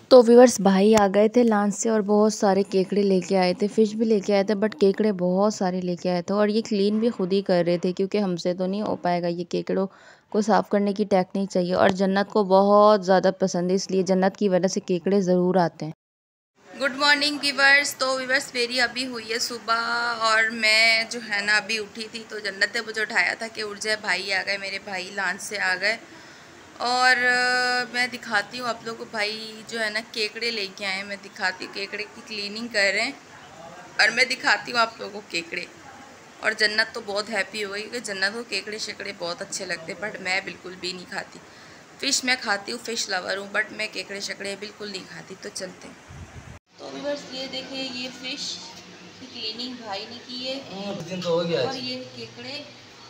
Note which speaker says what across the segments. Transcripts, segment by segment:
Speaker 1: तो व्यूअर्स भाई आ गए थे लॉन्च से और बहुत सारे केकड़े लेके आए थे, फ़िश भी लेके आए थे, बट केकड़े बहुत सारे लेके आए थे और ये क्लीन भी खुद ही कर रहे थे क्योंकि हमसे तो नहीं हो पाएगा। ये केकड़ों को साफ़ करने की टेक्निक चाहिए और जन्नत को बहुत ज़्यादा पसंद है, इसलिए जन्नत की वजह से केकड़े ज़रूर आते हैं।
Speaker 2: Good morning viewers. तो व्यूअर्स मेरी अभी हुई है सुबह और मैं जो है ना अभी उठी थी तो जन्नत ने मुझे उठाया था कि उठ जाए, भाई आ गए, मेरे भाई लॉन्च से आ गए। और मैं दिखाती हूँ आप लोगों को, भाई जो है ना केकड़े लेके आए, मैं दिखाती हूँ केकड़े की क्लीनिंग कर रहे हैं और मैं दिखाती हूँ आप लोगों को केकड़े। और जन्नत तो बहुत हैप्पी हो गई क्योंकि जन्नत को केकड़े शेकड़े बहुत अच्छे लगते हैं, बट मैं बिल्कुल भी नहीं खाती। फ़िश मैं खाती हूँ, फ़िश लवर हूँ, बट मैं केकड़े शेकड़े बिल्कुल नहीं खाती। तो चलते हैं। तो व्यूअर्स ये देखिए, ये फ़िश की क्लीनिंग भाई ने की है।
Speaker 3: दिन तो हो गया
Speaker 2: और ये केकड़े।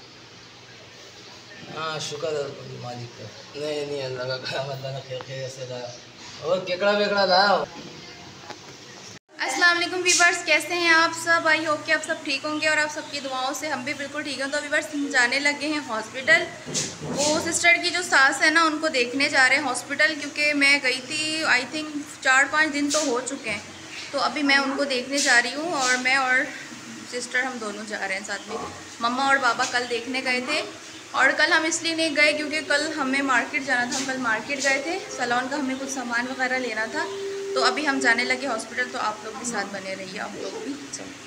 Speaker 3: हाँ शुक्र है मालिक का। नहीं अल्लाह का खैर से लाया और केकड़ा वेकड़ा लाया।
Speaker 2: अस्सलाम वालेकुम व्यूअर्स, कैसे हैं आप सब? आई होप कि आप सब ठीक होंगे और आप सबकी दुआओं से हम भी बिल्कुल ठीक हैं। तो व्यूअर्स हम जाने लगे हैं हॉस्पिटल। वो सिस्टर की जो सास है ना, उनको देखने जा रहे हैं हॉस्पिटल, क्योंकि मैं गई थी आई थिंक 4-5 दिन तो हो चुके हैं। तो अभी मैं उनको देखने जा रही हूँ और मैं और सिस्टर हम दोनों जा रहे हैं साथ में। मम्मा और पापा कल देखने गए थे और कल हम इसलिए नहीं गए क्योंकि कल हमें मार्केट जाना था। हम कल मार्केट गए थे, सैलून का हमें कुछ सामान वगैरह लेना था। तो अभी हम जाने लगे हॉस्पिटल, तो आप लोग भी साथ बने रहिए, आप लोग भी चलो।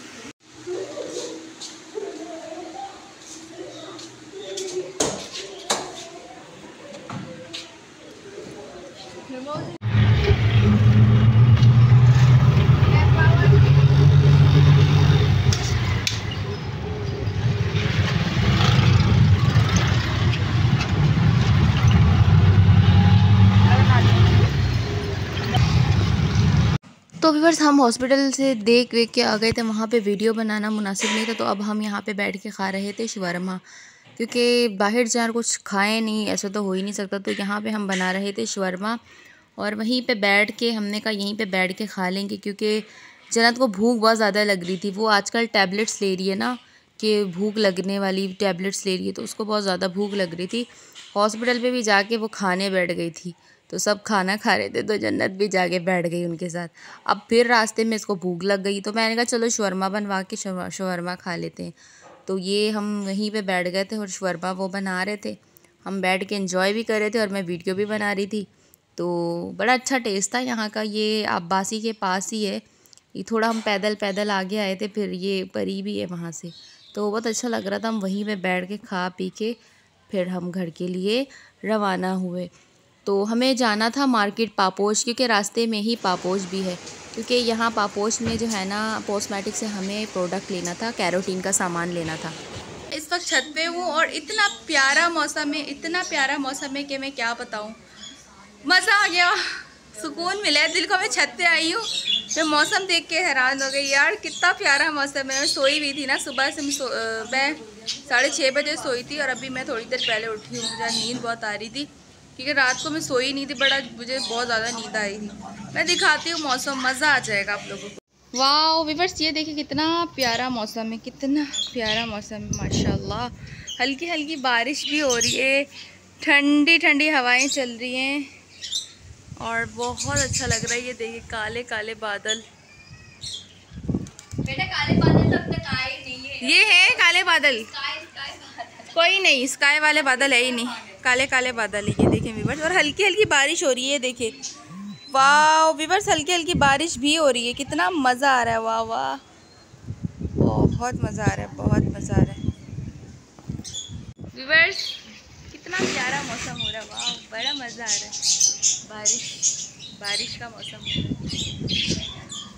Speaker 1: तो व्यूअर्स हम हॉस्पिटल से देख के आ गए थे, वहाँ पे वीडियो बनाना मुनासिब नहीं था, तो अब हम यहाँ पे बैठ के खा रहे थे शवरमा, क्योंकि बाहर जाकर कुछ खाएं नहीं, ऐसा तो हो ही नहीं सकता। तो यहाँ पे हम बना रहे थे शवरमा और वहीं पे बैठ के हमने कहा यहीं पे बैठ के खा लेंगे, क्योंकि जन्नत को भूख बहुत ज़्यादा लग रही थी। वो आजकल टैबलेट्स ले रही है ना, कि भूख लगने वाली टैबलेट्स ले रही है, तो उसको बहुत ज़्यादा भूख लग रही थी। हॉस्पिटल पे भी जाके वो खाने बैठ गई थी, तो सब खाना खा रहे थे, तो जन्नत भी जाके बैठ गई उनके साथ। अब फिर रास्ते में इसको भूख लग गई, तो मैंने कहा चलो शवरमा बनवा के शवरमा खा लेते हैं। तो ये हम वहीं पे बैठ गए थे और शवरमा वो बना रहे थे, हम बैठ के एंजॉय भी कर रहे थे और मैं वीडियो भी बना रही थी। तो बड़ा अच्छा टेस्ट था यहाँ का। ये अब्बासी के पास ही है, ये थोड़ा हम पैदल पैदल आगे आए थे, फिर ये करीब ही है वहाँ से। तो बहुत अच्छा लग रहा था, हम वहीं पे बैठ के खा पी के फिर हम घर के लिए रवाना हुए। तो हमें जाना था मार्केट पापोश, क्योंकि रास्ते में ही पापोश भी है, क्योंकि यहाँ पापोश में जो है ना कॉस्मेटिक से हमें प्रोडक्ट लेना था, कैरोटीन का सामान लेना था।
Speaker 2: इस वक्त छत पे हूँ और इतना प्यारा मौसम है, इतना प्यारा मौसम है कि मैं क्या बताऊँ। मज़ा आ गया, सुकून मिला है दिल को। मैं छत पे आई हूँ, मैं मौसम देख के हैरान हो गई यार, कितना प्यारा मौसम है। मैं सोई हुई थी ना सुबह से, मैं 6:30 बजे सोई थी और अभी मैं थोड़ी देर पहले उठी हूँ। मुझे नींद बहुत आ रही थी क्योंकि रात को मैं सोई नहीं थी, मुझे बहुत ज़्यादा नींद आ रही थी। मैं दिखाती हूँ मौसम, मज़ा आ जाएगा आप लोगों को। वाह व्यूअर्स ये देखिए कितना प्यारा मौसम है, कितना प्यारा मौसम है माशाल्लाह। हल्की हल्की बारिश भी हो रही है, ठंडी ठंडी हवाएं चल रही हैं और बहुत अच्छा लग रहा है। ये देखिए काले काले बादल,
Speaker 4: बेटा काले बादल तो अब तक आए नहीं है।
Speaker 2: ये है काले बादल,
Speaker 4: स्काई
Speaker 2: कोई नहीं स्काई वाले बादल है ही नहीं, काले काले बादल है। ये देखें व्यूअर्स, और हल्की हल्की बारिश हो रही है, देखिए वाह व्यूअर्स, हल्की हल्की बारिश भी हो रही है, कितना मज़ा आ रहा है। वाह वाह, बहुत मज़ा आ रहा है, बहुत मज़ा आ रहा है व्यूअर्स, कितना प्यारा मौसम हो रहा है। वाह बड़ा मज़ा आ रहा है, बारिश का मौसम हो रहा है।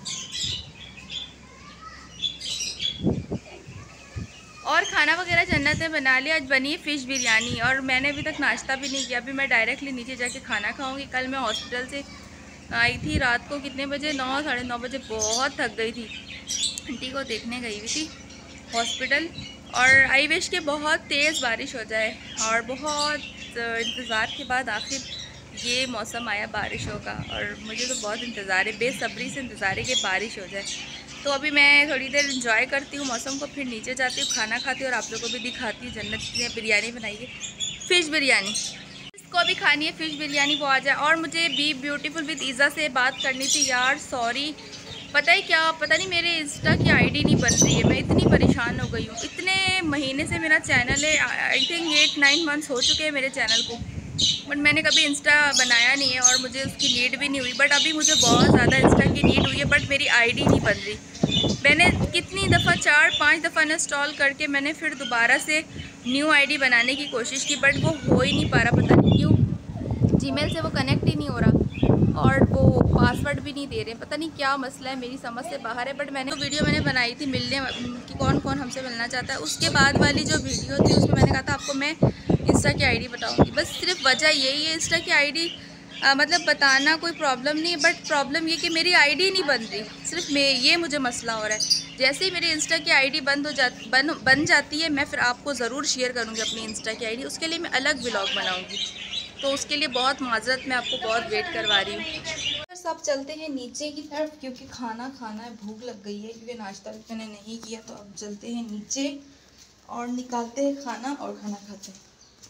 Speaker 2: और खाना वगैरह जन्नत ने बना लिया, आज बनी है फ़िश बिरयानी और मैंने अभी तक नाश्ता भी नहीं किया। अभी मैं डायरेक्टली नीचे जाके खाना खाऊंगी। कल मैं हॉस्पिटल से आई थी रात को, कितने बजे, 9 साढ़े 9 बजे, बहुत थक गई थी। आंटी को देखने गई हुई थी हॉस्पिटल और आई विश के बहुत तेज़ बारिश हो जाए और बहुत इंतज़ार के बाद आखिर ये मौसम आया बारिशों का, और मुझे तो बहुत इंतज़ार है, बेसब्री से इंतज़ार है कि बारिश हो जाए। तो अभी मैं थोड़ी देर एंजॉय करती हूँ मौसम को, फिर नीचे जाती हूँ, खाना खाती हूँ और आप लोगों को भी दिखाती हूँ। जन्नत ने बिरयानी बनाई है, फ़िश बिरयानी। जिसको अभी खानी है फ़िश बिरयानी वो आ जाए। और मुझे बी ब्यूटीफुल विद ईज़ा से बात करनी थी यार, सॉरी। पता है क्या, पता नहीं मेरे इंस्टा की आईडी नहीं बन रही है। मैं इतनी परेशान हो गई हूँ। इतने महीने से मेरा चैनल है, आई थिंक 8-9 मंथ्स हो चुके हैं मेरे चैनल को, बट मैंने कभी इंस्टा बनाया नहीं है और मुझे उसकी नीड भी नहीं हुई। बट अभी मुझे बहुत ज़्यादा इंस्टा की नीड हुई है, बट मेरी आईडी नहीं बन रही। मैंने कितनी दफ़ा 4-5 दफ़ा इंस्टॉल करके मैंने फिर दोबारा से न्यू आईडी बनाने की कोशिश की, बट वो हो ही नहीं पा रहा। पता नहीं क्यों, जीमेल से वो कनेक्ट ही नहीं हो रहा और वो पासवर्ड भी नहीं दे रहे। पता नहीं क्या मसला है, मेरी समझ से बाहर है। बट मैंने तो वीडियो मैंने बनाई थी मिलने कि कौन कौन हमसे मिलना चाहता है। उसके बाद वाली जो वीडियो थी उसमें मैंने कहा था आपको मैं इंस्टा की आईडी बताऊंगी। बस सिर्फ वजह यही है, इंस्टा की आईडी मतलब बताना कोई प्रॉब्लम नहीं है, बट प्रॉब्लम ये कि मेरी आईडी नहीं बन रही। सिर्फ ये मुझे मसला हो रहा है। जैसे ही मेरी इंस्टा की आईडी बन जाती है, मैं फिर आपको ज़रूर शेयर करूँगी अपनी इंस्टा की आईडी। उसके लिए मैं अलग व्लॉग बनाऊँगी, तो उसके लिए बहुत माजरत, मैं आपको बहुत वेट करवा रही हूँ। बस अब चलते हैं नीचे की तरफ क्योंकि खाना खाना है, भूख लग गई है क्योंकि नाश्ता भी मैंने नहीं किया। तो अब चलते हैं नीचे और निकालते हैं खाना और खाना खाते हैं।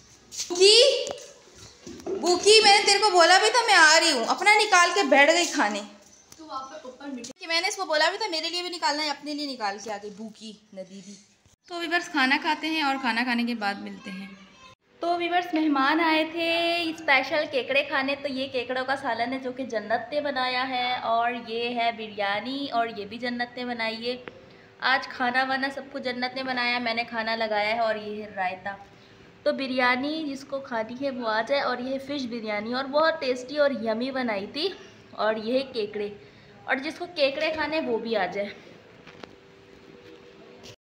Speaker 2: बुकी, मैंने तेरे को बोला भी था मैं आ रही हूँ, अपना निकाल के बैठ गई खाने।
Speaker 4: तो वहाँ पर ऊपर
Speaker 2: कि मैंने इसको बोला भी था मेरे लिए भी निकालना है, अपने लिए निकाल के आ गई भूखी नदीदी। तो वीवर्स खाना खाते हैं और खाना खाने के बाद मिलते हैं। तो वीवर्स मेहमान आए थे स्पेशल केकड़े खाने। तो ये केकड़ों का सालन है जो कि जन्नत ने बनाया है, और ये है बिरयानी और ये भी जन्नत ने बनाई है। आज खाना वाना सब कुछ जन्नत ने बनाया, मैंने खाना लगाया है। और ये है रायता। तो बिरयानी जिसको खानी है वो आ जाए। और ये है फ़िश बिरयानी और बहुत टेस्टी और यमी बनाई थी। और ये है केकड़े, और जिसको केकड़े खाने वो भी आ जाए।